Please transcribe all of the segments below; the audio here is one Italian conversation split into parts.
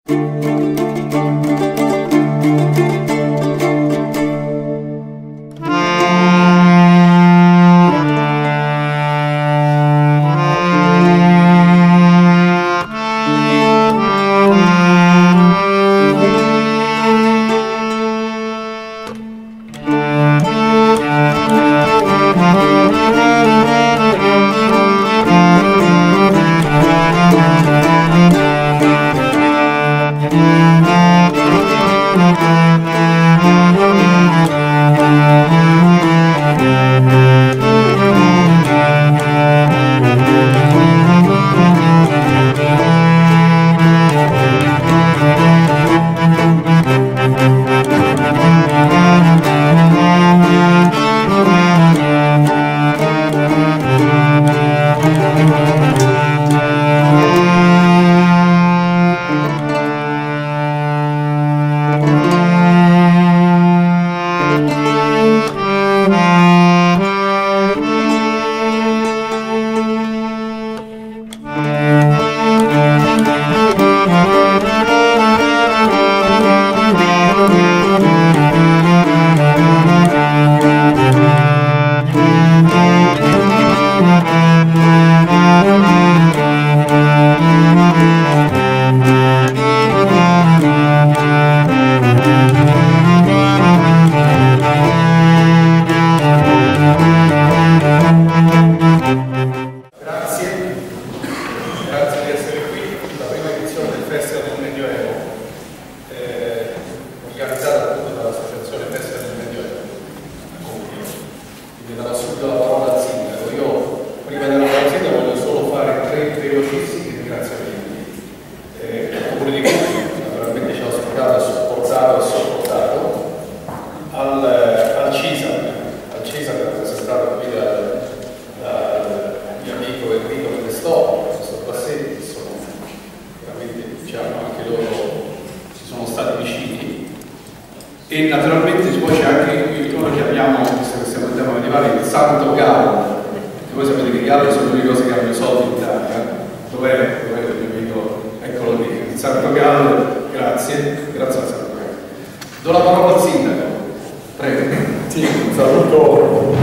E naturalmente poi c'è anche quello che chiamiamo, visto che stiamo andando a medievale, il santo gallo, che voi sapete che i galli sono le cose che hanno i soldi in Italia. Dov'è il mio amico? Eccolo lì, il santo gallo, grazie al santo gallo. Do la parola al sindaco, prego. Sì, un saluto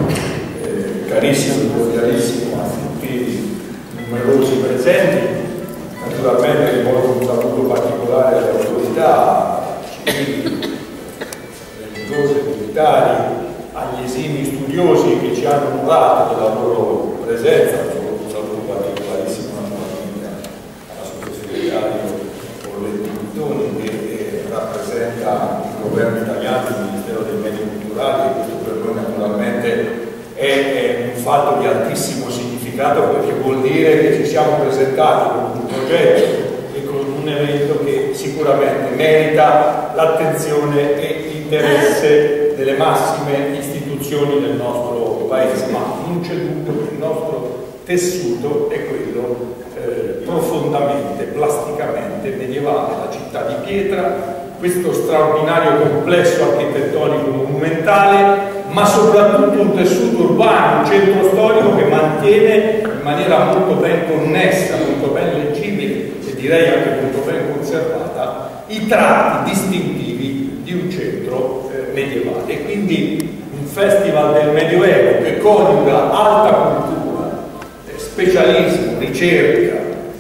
carissimo, cordialissimo a tutti i numerosi presenti, naturalmente rivolgo un saluto particolare alle autorità civili, religiose, militari, agli esimi studiosi che ci hanno onorato della loro presenza. Un saluto particolarissimo naturalmente al sottosegretario Orletti Buttoni che rappresenta il governo italiano, il Ministero dei Beni Culturali, e questo per noi naturalmente è un fatto di altissimo significato, perché vuol dire che ci siamo presentati con un progetto e con un evento che sicuramente merita l'attenzione e l'interesse delle massime istituzioni del nostro paese, ma non c'è dubbio che il nostro tessuto è quello profondamente, plasticamente medievale, la città di pietra, questo straordinario complesso architettonico monumentale, ma soprattutto un tessuto urbano, un centro storico che mantiene in maniera molto ben connessa, molto ben leggibile e direi anche molto ben conservata i tratti distintivi di un centro medievale. E quindi un festival del Medioevo che coniuga alta cultura, specialismo, ricerca,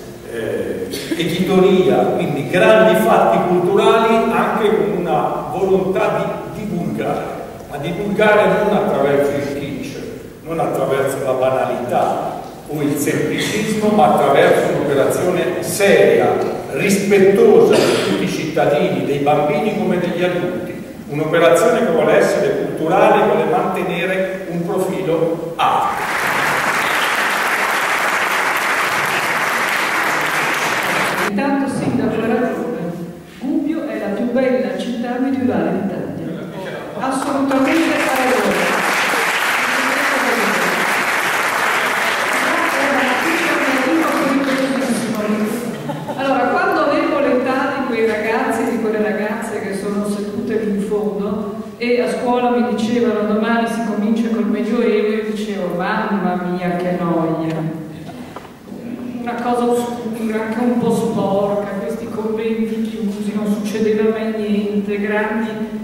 editoria, quindi grandi fatti culturali, anche con una volontà di divulgare, ma divulgare non attraverso il kitsch, non attraverso la banalità o il semplicismo, ma attraverso un'operazione seria, rispettosa di tutti i cittadini, dei bambini come degli adulti, un'operazione che vuole essere culturale, vuole mantenere un profilo alto. Intanto sindaco ha ragione, Gubbio è la più bella città medievale d'Italia. Assolutamente ha ragione. Allora, quando avevo l'età di quei ragazzi e di quelle ragazze che sono sedute lì in fondo e a scuola mi dicevano domani si comincia col Medioevo, io dicevo mamma mia che noia. Una cosa oscura, anche un po' sporca, questi conventi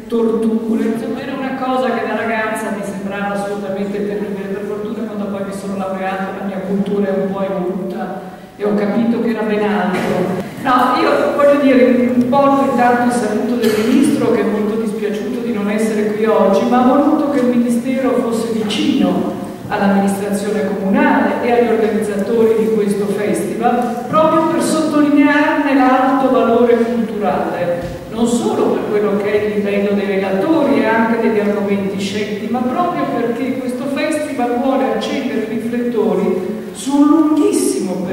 torture, insomma era una cosa che da ragazza mi sembrava assolutamente terribile. Per fortuna quando poi mi sono laureata la mia cultura è un po' evoluta e ho capito che era ben altro. No, io voglio dire, porto intanto il saluto del Ministro, che è molto dispiaciuto di non essere qui oggi, ma ha voluto che il Ministero fosse vicino all'amministrazione comunale e agli organizzatori di questo festival, proprio per sottolinearne l'alto valore culturale, non solo per quello che è il livello dei relatori e anche degli argomenti scelti, ma proprio perché questo festival vuole accendere i riflettori su un lunghissimo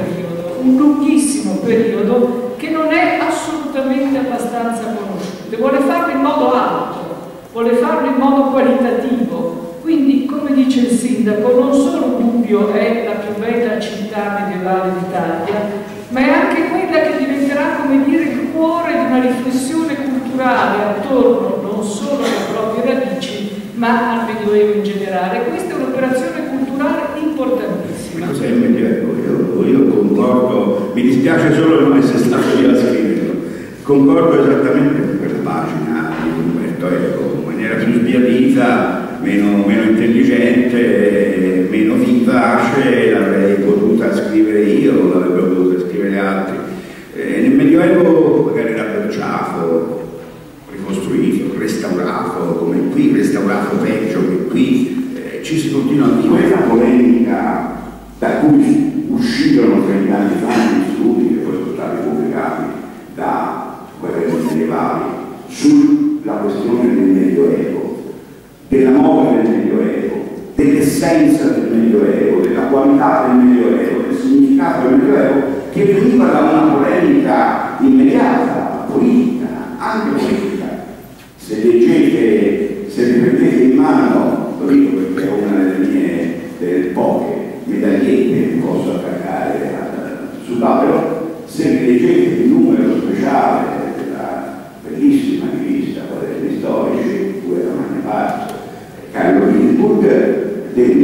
periodo che non è assolutamente abbastanza conosciuto, vuole farlo in modo alto, vuole farlo in modo qualitativo. Quindi, come dice il sindaco, non solo Gubbio è la più bella città medievale d'Italia, ma è anche quella che diventerà, come dire, il cuore di una riflessione culturale attorno non solo alle proprie radici, ma al Medioevo in generale. Questa è un'operazione culturale importantissima. Cos'è il Medioevo? Io concordo, mi dispiace solo non essere stato io a scriverlo, concordo esattamente con quella pagina di Umberto Eco, in maniera più sbiadita, meno intelligente, meno vivace, l'avrei potuta scrivere io, l'avrebbero potuta scrivere altri. Nel Medioevo magari era Berciafo, ricostruito, restaurato, come qui, restaurato peggio che qui, ci si continua a vivere una polemica da cui uscirono 30 anni fa gli studi che poi sono stati pubblicati da guerrieri medievali sulla questione del Medioevo, della moda del Medioevo, dell'essenza del Medioevo, della qualità del Medioevo, del significato del Medioevo, che veniva da una polemica immediata, politica, anche politica. Se leggete, se riprendete in mano, lo dico perché è una delle poche medagliette che posso attaccare sull'albero, se leggete il numero speciale della bellissima rivista Quaderni Storici, di cui era una parte Carlo Ginzburg, del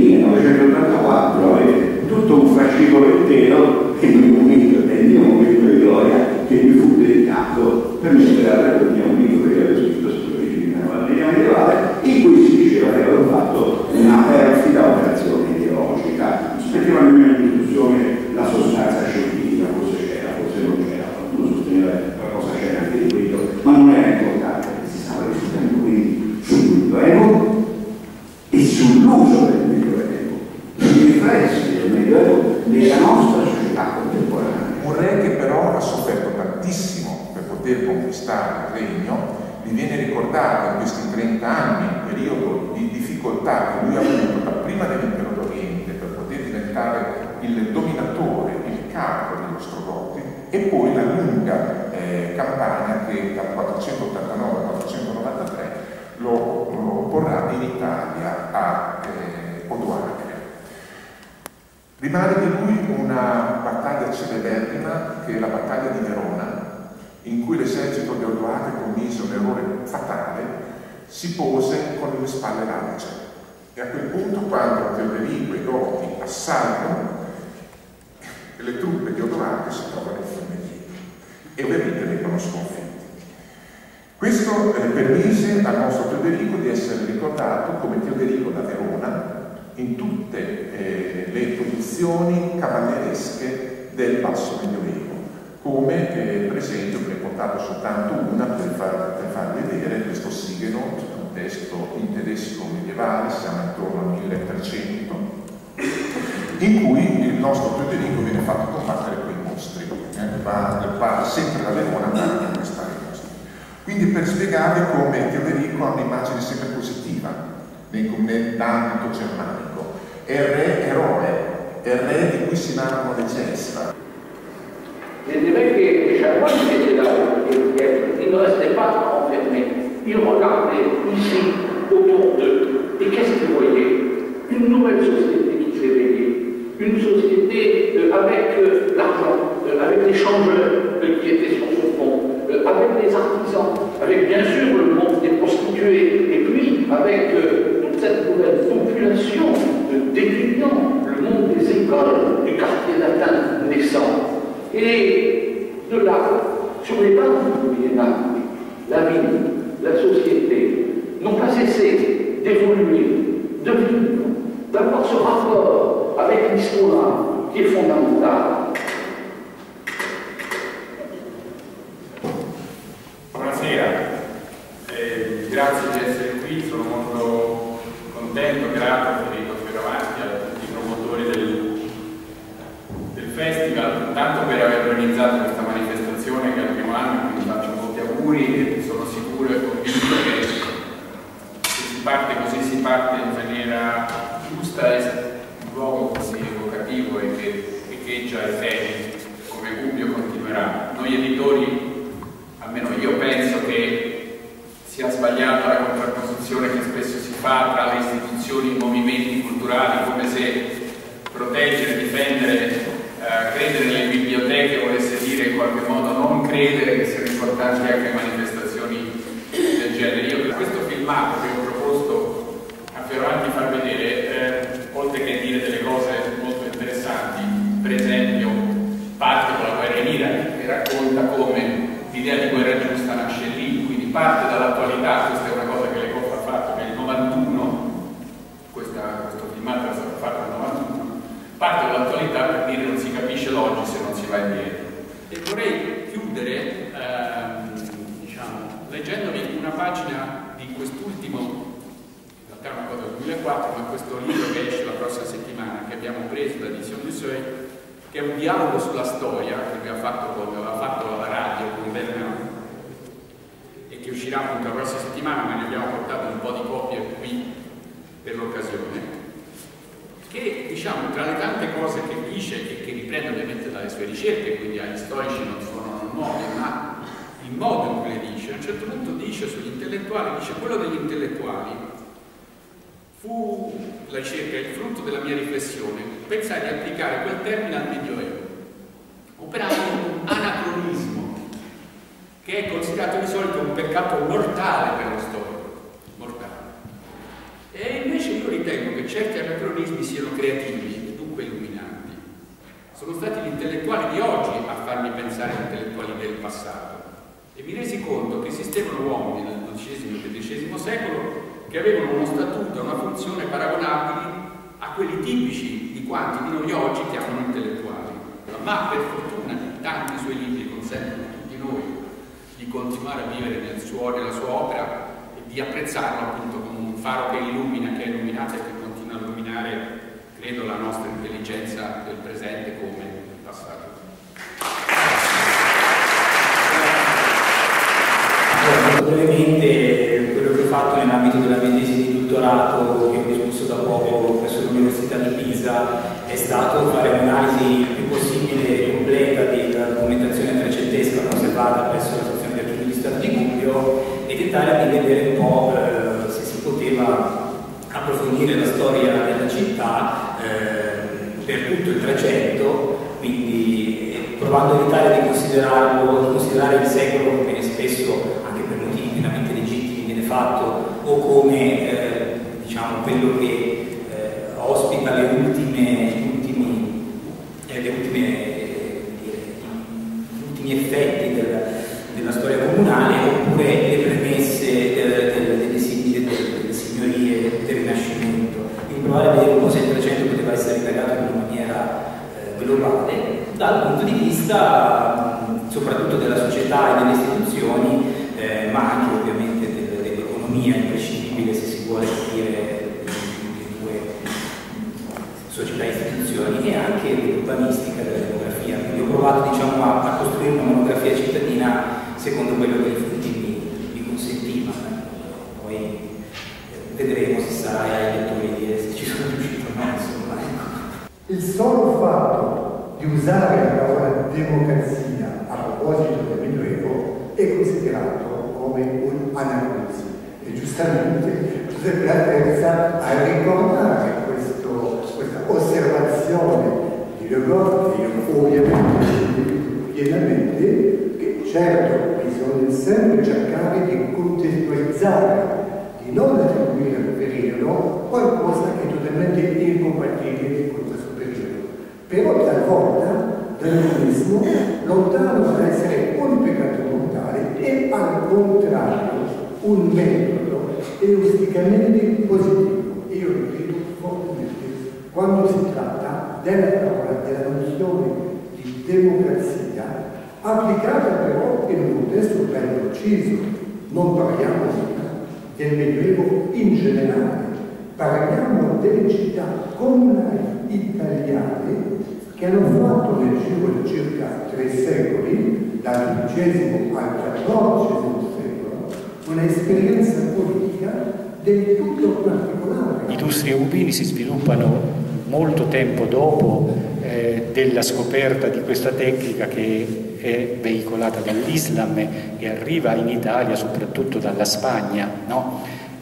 1984, è tutto un fascicolo intero che nel mio momento di gloria che mi fu dedicato per mettere il mio amico che aveva scritto storici nella medievale, in cui si diceva che aveva fatto una perfida operazione ideologica. Non si metteva nemmeno in discussione la sostanza scientifica, forse c'era, forse non c'era, qualcuno sosteneva che qualcosa c'era anche di quello, ma non era importante, si stava discutendo quindi sul Medioevo e sull'uso del Medioevo, sui riflessi del Medioevo nella nostra società contemporanea. Un re che però ha sofferto tantissimo per poter conquistare il regno, mi viene ricordato in questi 30 anni, un periodo di difficoltà che lui ha avuto da prima dell'impero d'Oriente per poter diventare il dominatore, il capo degli Ostrogoti, e poi la lunga campagna che dal 489 al 493 lo porrà in Italia a Odoacre. Rimane di lui una battaglia celeberrima che è la battaglia di Verona, in cui l'esercito di Odoacre commise un errore fatale, si pose con le spalle lance. E a quel punto, quando Teoderico e i Goti assalgono, le truppe di Odoacre si trovano infernedite e ovviamente vengono sconfitte. Questo permise al nostro Teoderico di essere ricordato come Teoderico da Verona in tutte le produzioni cavalleresche del Basso Medioevo, come per esempio, ne ho portato soltanto una per far vedere questo Sigeno, un testo in tedesco medievale, siamo intorno al 1300, in cui il nostro Teoderico viene fatto combattere quei mostri, va sempre da Verona per conquistare i mostri. Quindi per spiegare come Teoderico ha un'immagine sempre positiva nell'ambito germanico, è il re eroe, è il re di cui si narrano le gesta. Je dirais que Chanoine était là, il ne restait pas enfermé. Il regardait ici, autour d'eux. Et qu'est-ce qu'il voyait? Une nouvelle société qui s'éveillait. Une société avec l'argent, avec les changeurs qui étaient sur son pont, avec les artisans, avec bien sûr le monde des prostituées, et puis avec toute cette nouvelle population d'étudiants, le monde des écoles, du quartier latin naissant. Et de là, sur les bancs du Moyen-Âge, la ville, la société n'ont pas cessé d'évoluer, de vivre, d'avoir ce rapport avec l'histoire qui est fondamental. Buonasera, grazie di essere qui, sono molto contento, grato Federico Fioravanti, a tutti i promotori del festival, tanto per aver organizzato questa manifestazione che è il primo anno, quindi faccio molti auguri e sono sicuro e convinto che se si parte così si parte in maniera giusta e un luogo così evocativo e che echeggia e fede come Gubbio continuerà. Noi editori, almeno io penso che sia sbagliata la contrapposizione che spesso si fa tra le istituzioni e i movimenti culturali, come se proteggere, difendere, credere nelle biblioteche volesse dire in qualche modo non credere che siano importanti anche manifestazioni del genere. Io questo filmato che ho proposto a Fioravanti far vedere, oltre che dire delle cose molto interessanti, per esempio parte con la guerra in Iraq, che racconta come l'idea di guerra giusta nasce lì, quindi parte dall'attualità. Questa è una cosa che l'Ecof ha fatto nel 91, questo filmato è stato fatto nel 91, parte dall'attualità per dire non si capisce l'oggi se non si va indietro. E vorrei chiudere diciamo, leggendovi una pagina di quest'ultimo, in realtà è una cosa del 2004, ma questo libro che esce la prossima settimana, che abbiamo preso da Edition du Seuil, che è un dialogo sulla storia che aveva fatto alla radio con Bernard e che uscirà appunto la prossima settimana, ma ne abbiamo portato un po' di copie qui per l'occasione, che diciamo tra le tante cose che dice e che riprende ovviamente dalle sue ricerche, quindi agli storici non sono nuovi, ma il modo in cui le dice, a un certo punto dice sugli intellettuali, dice quello degli intellettuali fu la ricerca, il frutto della mia riflessione, pensai di applicare quel termine al Medioevo, operando un anacronismo che è considerato di solito un peccato mortale per lo storico, mortale. E invece io ritengo che certi anacronismi siano creativi e dunque illuminanti. Sono stati gli intellettuali di oggi a farmi pensare agli intellettuali del passato e mi resi conto che esistevano uomini nel XII e XIII secolo che avevano uno statuto e una funzione paragonabili a quelli tipici di quanti di noi oggi chiamano intellettuali. Ma per fortuna tanti suoi libri consentono a tutti noi di continuare a vivere nella sua opera e di apprezzarlo appunto come un faro che illumina, che è illuminato e che continua a illuminare, credo, la nostra intelligenza del presente come del passato. Brevemente, quello che ho fatto nell'ambito della mia tesi di dottorato, che ho discusso da poco presso l'Università di Pisa, è stato fare un'analisi il più possibile completa della documentazione trecentesca conservata presso la sezione di archivio di Stato di Gubbio e tentare di vedere un po' se si poteva approfondire la storia della città per tutto il Trecento, quindi provando a evitare di considerare il secolo come spesso pienamente legittimi viene fatto o come diciamo quello che ospita gli ultimi effetti della storia comunale, oppure le premesse delle signorie del Rinascimento. Quindi provare a vedere un po' se il Trecento poteva essere indagato in una maniera globale dal punto di vista soprattutto della società e delle istituzioni, ma anche ovviamente dell'economia, imprescindibile se si vuole capire le due società e istituzioni, e anche dell'urbanistica, della demografia. Quindi ho provato diciamo, a costruire una monografia cittadina secondo quello che i frutti mi consentiva. Poi vedremo se sarà ai lettori dire se ci sono riuscito o no, insomma. Il solo fatto di usare la parola democrazia a proposito del Medioevo è considerato come un anacronismo e giustamente Giuseppe Laterza a ricordare questa osservazione di Le Goff, che io ovviamente condivido pienamente, che certo bisogna sempre cercare di contestualizzare, di non attribuire al periodo qualcosa che è totalmente incompatibile con questo periodo, però talvolta l'anacronismo, lontano dall'essere un peccato mortale, e al contrario un metodo eusticamente positivo. Io lo credo fortemente quando si tratta della nozione di democrazia applicata però in un contesto ben preciso. Non parliamo del Medioevo in generale, parliamo delle città comunali italiane che hanno fatto nel giro di circa 3 secoli, dal XII al XIV secolo, un'esperienza politica del tutto particolare. I lustri eubini si sviluppano molto tempo dopo della scoperta di questa tecnica che è veicolata dall'Islam e arriva in Italia soprattutto dalla Spagna, no?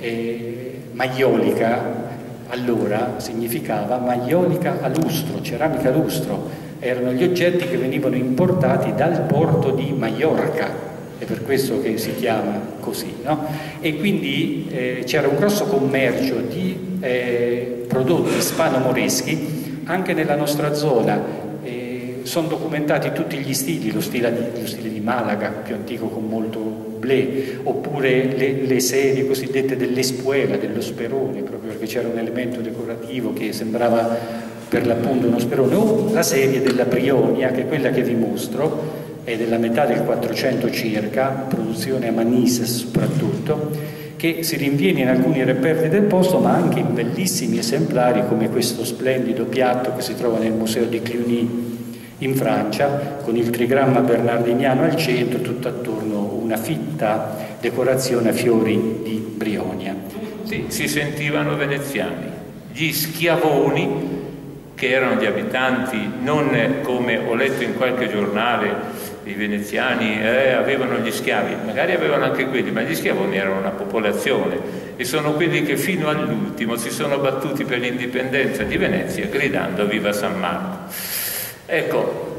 Maiolica allora significava maiolica a lustro, ceramica a lustro, erano gli oggetti che venivano importati dal porto di Maiorca, è per questo che si chiama così, no? E quindi c'era un grosso commercio di prodotti ispano-moreschi anche nella nostra zona. Sono documentati tutti gli stili, lo stile di Malaga, più antico con molto blé, oppure le serie cosiddette dell'espuela, dello sperone, proprio perché c'era un elemento decorativo che sembrava per l'appunto uno sperone, o la serie della Brionia, che è quella che vi mostro, è della metà del 400 circa, produzione a Manise soprattutto, che si rinviene in alcuni reperti del posto, ma anche in bellissimi esemplari come questo splendido piatto che si trova nel museo di Cluny in Francia, con il trigramma bernardiniano al centro, tutto attorno una fitta decorazione a fiori di Brionia. Sì, si sentivano veneziani, gli schiavoni, che erano gli abitanti, non come ho letto in qualche giornale, i veneziani avevano gli schiavi, magari avevano anche quelli, ma gli schiavoni erano una popolazione e sono quelli che fino all'ultimo si sono battuti per l'indipendenza di Venezia gridando viva San Marco. Ecco,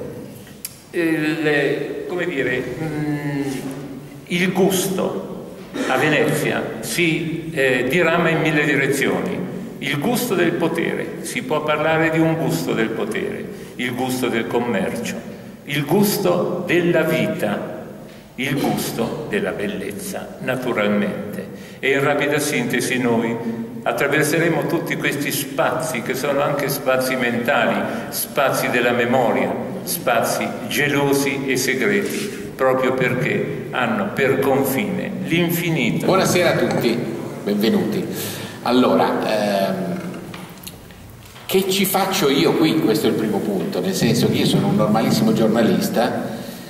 come dire, il gusto a Venezia si dirama in 1000 direzioni. Il gusto del potere, si può parlare di un gusto del potere, il gusto del commercio, il gusto della vita, il gusto della bellezza, naturalmente. E in rapida sintesi noi attraverseremo tutti questi spazi che sono anche spazi mentali, spazi della memoria, spazi gelosi e segreti, proprio perché hanno per confine l'infinito. Buonasera a tutti, benvenuti. Allora, che ci faccio io qui? Questo è il primo punto, nel senso che io sono un normalissimo giornalista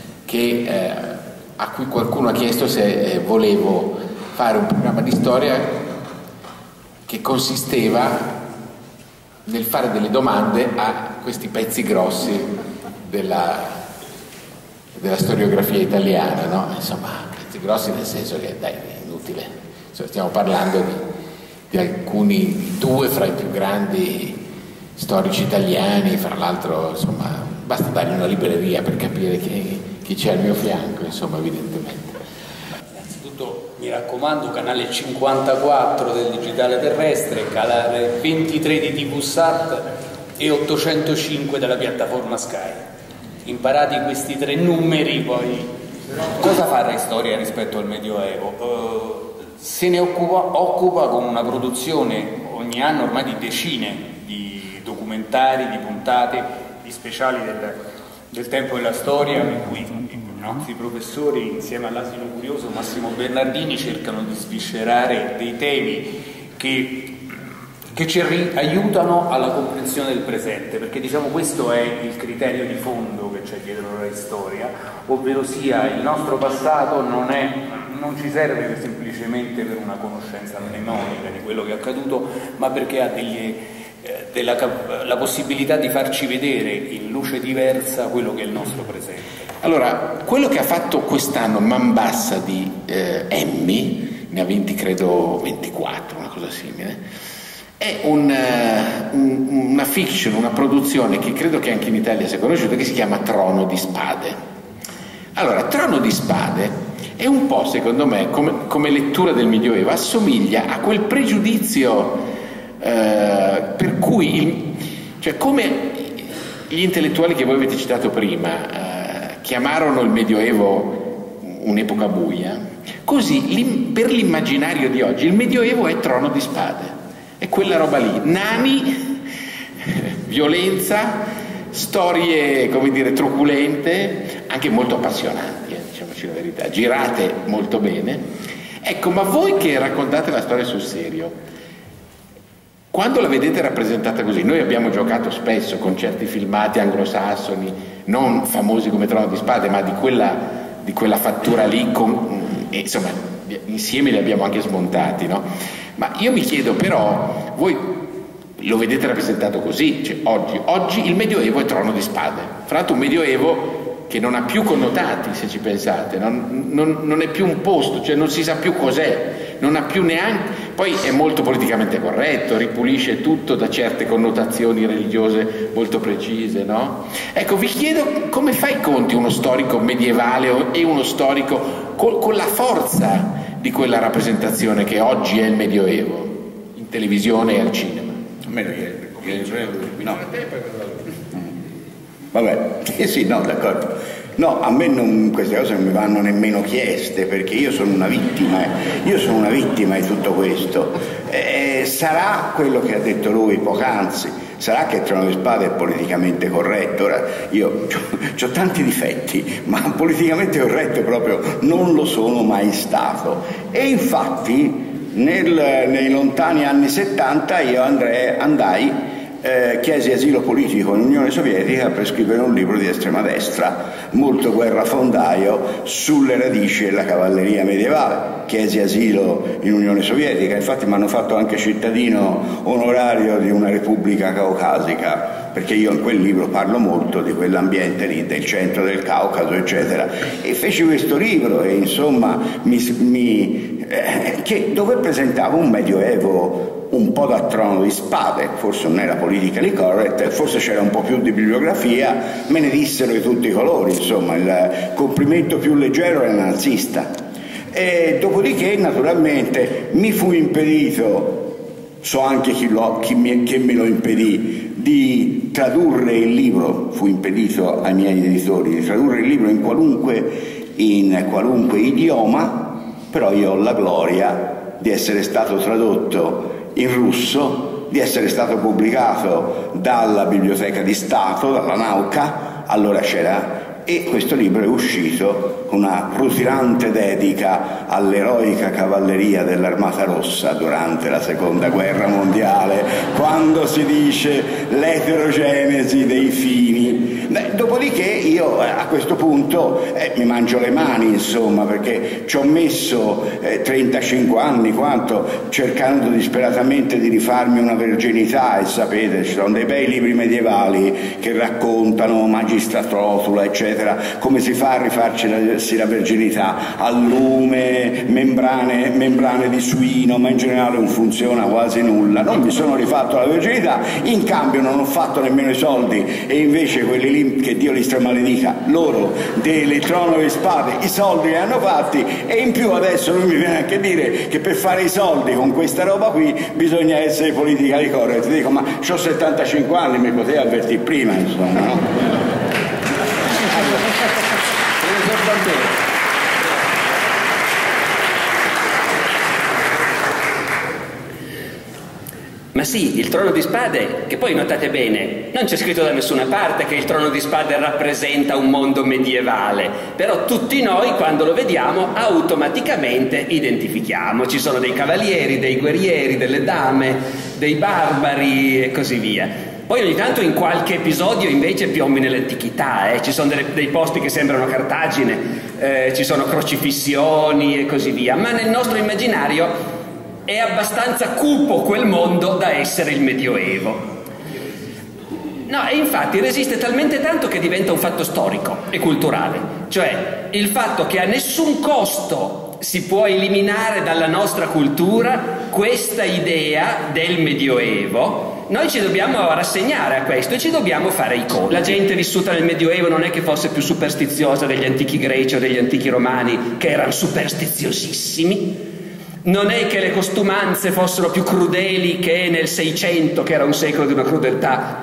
a cui qualcuno ha chiesto se volevo fare un programma di storia che consisteva nel fare delle domande a questi pezzi grossi della storiografia italiana, no? Insomma, pezzi grossi nel senso che, dai, è inutile, stiamo parlando di alcuni, 2 fra i più grandi storici italiani, fra l'altro, insomma, basta dare una libreria per capire chi c'è al mio fianco, insomma, evidentemente. Mi raccomando, canale 54 del digitale terrestre, canale 23 di TVSAT e 805 della piattaforma Sky. Imparati questi 3 numeri, poi cosa fa Rai Storia rispetto al Medioevo? Se ne occupa con una produzione ogni anno ormai di decine di documentari, di puntate, di speciali del tempo della storia, in cui i nostri professori insieme all'asino curioso Massimo Bernardini cercano di sviscerare dei temi che ci aiutano alla comprensione del presente, perché diciamo questo è il criterio di fondo che c'è dietro la storia, ovvero sia il nostro passato non ci serve semplicemente per una conoscenza mnemonica di quello che è accaduto, ma perché ha la possibilità di farci vedere in luce diversa quello che è il nostro presente. Allora, quello che ha fatto quest'anno Man Bassa di Emmy, ne ha vinti credo 24, una cosa simile, è una fiction, una produzione che credo che anche in Italia sia conosciuta, che si chiama Trono di Spade. Allora, Trono di Spade è un po', secondo me, come lettura del Medioevo, assomiglia a quel pregiudizio per cui, cioè come gli intellettuali che voi avete citato prima chiamarono il Medioevo un'epoca buia, così per l'immaginario di oggi il Medioevo è Trono di Spade, è quella roba lì, nani, violenza, storie, come dire, truculente, anche molto appassionanti, diciamoci la verità, girate molto bene. Ecco, ma voi che raccontate la storia sul serio, quando la vedete rappresentata così, noi abbiamo giocato spesso con certi filmati anglosassoni, non famosi come Trono di Spade, ma di quella fattura lì, insomma, insieme li abbiamo anche smontati, no? Ma io mi chiedo però, voi lo vedete rappresentato così, cioè oggi il Medioevo è Trono di Spade, fra l'altro un Medioevo che non ha più connotati, se ci pensate, non è più un posto, cioè non si sa più cos'è, non ha più neanche, poi è molto politicamente corretto, ripulisce tutto da certe connotazioni religiose molto precise, no? Ecco, vi chiedo come fa i conti uno storico medievale e uno storico con la forza di quella rappresentazione che oggi è il Medioevo, in televisione e al cinema. Almeno no. Vabbè, sì, no, d'accordo. No, a me queste cose non mi vanno nemmeno chieste, perché io sono una vittima di tutto questo. Sarà quello che ha detto lui poc'anzi, sarà che il Trono di Spade è politicamente corretto. Ora, io ho tanti difetti, ma politicamente corretto proprio non lo sono mai stato. E infatti nei lontani anni 70 io andai chiesi asilo politico in Unione Sovietica per scrivere un libro di estrema destra, molto guerrafondaio, sulle radici della cavalleria medievale. Chiesi asilo in Unione Sovietica, infatti mi hanno fatto anche cittadino onorario di una repubblica caucasica, perché io in quel libro parlo molto di quell'ambiente lì, del centro del Caucaso, eccetera. E feci questo libro e insomma dove presentavo un Medioevo un po' da Trono di Spade, forse non era politically correct, forse c'era un po' più di bibliografia, me ne dissero di tutti i colori, insomma il complimento più leggero era nazista. E dopodiché naturalmente mi fu impedito, so anche chi me lo impedì, di tradurre il libro, fu impedito ai miei editori di tradurre il libro in qualunque idioma, però io ho la gloria di essere stato tradotto in russo, di essere stato pubblicato dalla Biblioteca di Stato, dalla Nauka, allora c'era, e questo libro è uscito con una rutilante dedica all'eroica cavalleria dell'Armata Rossa durante la Seconda Guerra Mondiale, quando si dice l'eterogenesi dei fini. Dopodiché io a questo punto mi mangio le mani, insomma, perché ci ho messo 35 anni, cercando disperatamente di rifarmi una verginità, e sapete, ci sono dei bei libri medievali che raccontano Magistratrotula, eccetera, come si fa a rifarci la verginità al lume, membrane di suino, ma in generale non funziona quasi nulla. Non mi sono rifatto la verginità, in cambio non ho fatto nemmeno i soldi, e invece quelli lì, che Dio li stramaledica, loro del Trono di Spade i soldi li hanno fatti, e in più adesso lui mi viene anche a dire che per fare i soldi con questa roba qui bisogna essere politically correct. Dico, ma ho 75 anni, mi poteva avvertire prima, insomma, no? Ma sì, il Trono di Spade, che poi notate bene, non c'è scritto da nessuna parte che il Trono di Spade rappresenta un mondo medievale, però tutti noi quando lo vediamo automaticamente identifichiamo, ci sono dei cavalieri, dei guerrieri, delle dame, dei barbari e così via. Poi ogni tanto in qualche episodio invece piombi nell'antichità, ci sono dei posti che sembrano Cartagine, ci sono crocifissioni e così via, ma nel nostro immaginario è abbastanza cupo quel mondo da essere il Medioevo. No, e infatti resiste talmente tanto che diventa un fatto storico e culturale, cioè il fatto che a nessun costo si può eliminare dalla nostra cultura questa idea del Medioevo. Noi ci dobbiamo rassegnare a questo e ci dobbiamo fare i conti. La gente vissuta nel Medioevo non è che fosse più superstiziosa degli antichi greci o degli antichi romani, che erano superstiziosissimi. Non è che le costumanze fossero più crudeli che nel 600, che era un secolo di una crudeltà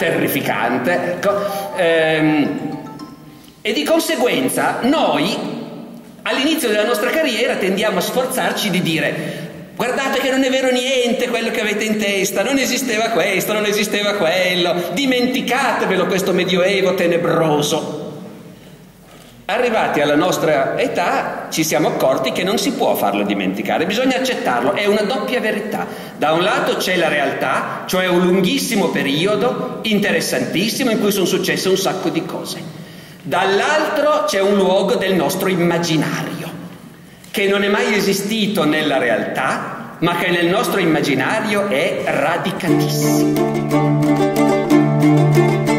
terrificante. E di conseguenza noi All'inizio della nostra carriera tendiamo a sforzarci di dire: guardate che non è vero niente quello che avete in testa, non esisteva questo, non esisteva quello, dimenticatevelo questo medioevo tenebroso. Arrivati alla nostra età ci siamo accorti che non si può farlo dimenticare, bisogna accettarlo, è una doppia verità. Da un lato c'è la realtà, cioè un lunghissimo periodo interessantissimo in cui sono successe un sacco di cose. Dall'altro c'è un luogo del nostro immaginario, che non è mai esistito nella realtà, ma che nel nostro immaginario è radicatissimo.